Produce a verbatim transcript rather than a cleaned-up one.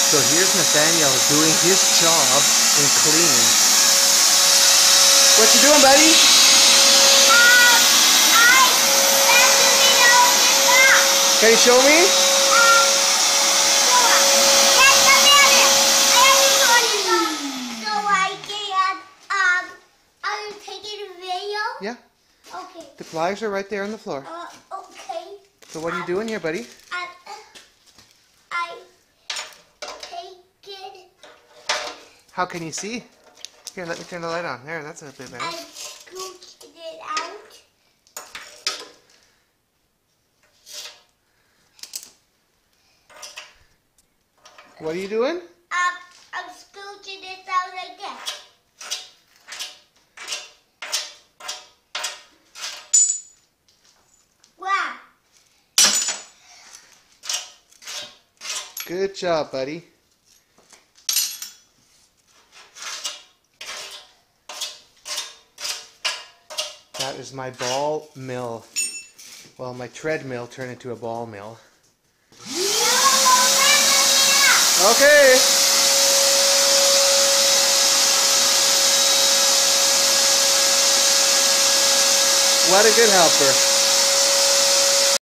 So here's Nathaniel doing his job in cleaning. What you doing, buddy? Um, I vacuuming all this up. Can you show me? Um, so, yes, come here. I have to turn it on so I can, um, I'm taking a video. Yeah. Okay. The pliers are right there on the floor. Uh, okay. So what are you doing here, buddy? I, I take it. How can you see? Here, let me turn the light on. There, that's a bit better. I scooped it out. What are you doing? Um, I'm scooching this out like that. Wow. Good job, buddy. That is my ball mill. Well, my treadmill turned into a ball mill. Okay. What a good helper.